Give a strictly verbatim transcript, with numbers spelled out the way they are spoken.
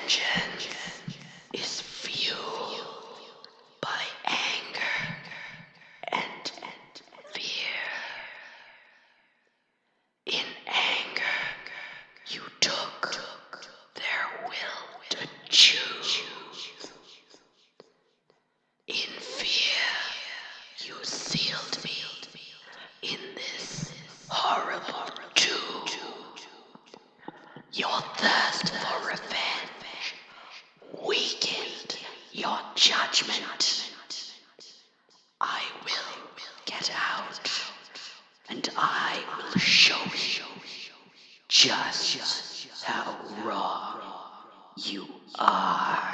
Vengeance is fueled by anger and fear. In anger, you took their will to choose. In fear, you sealed me in this horrible tomb. Your thirst for revenge weakened your judgment. I will get out, and I will show you just how wrong you are.